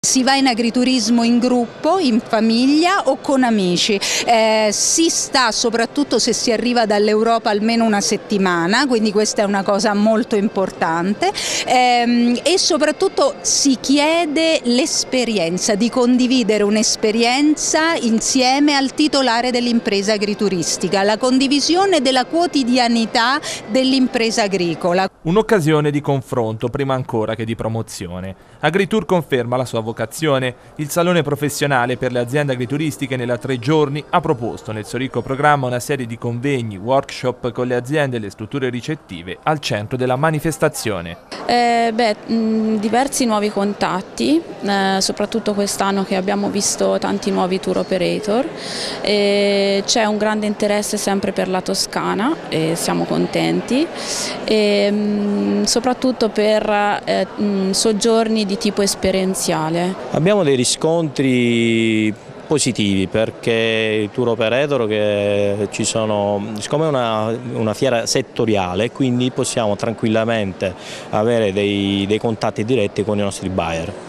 Si va in agriturismo in gruppo, in famiglia o con amici. Si sta, soprattutto se si arriva dall'Europa, almeno una settimana, quindi questa è una cosa molto importante, e soprattutto si chiede l'esperienza, di condividere un'esperienza insieme al titolare dell'impresa agrituristica, la condivisione della quotidianità dell'impresa agricola. Un'occasione di confronto prima ancora che di promozione. Agritour conferma la sua vocazione. Il salone professionale per le aziende agrituristiche nella 3 giorni ha proposto nel suo ricco programma una serie di convegni, workshop con le aziende e le strutture ricettive al centro della manifestazione. Diversi nuovi contatti, soprattutto quest'anno che abbiamo visto tanti nuovi tour operator. C'è un grande interesse sempre per la Toscana e siamo contenti, soprattutto per soggiorni di tipo esperienziale. Abbiamo dei riscontri positivi perché i tour operator che ci sono, siccome è una fiera settoriale, quindi possiamo tranquillamente avere dei contatti diretti con i nostri buyer.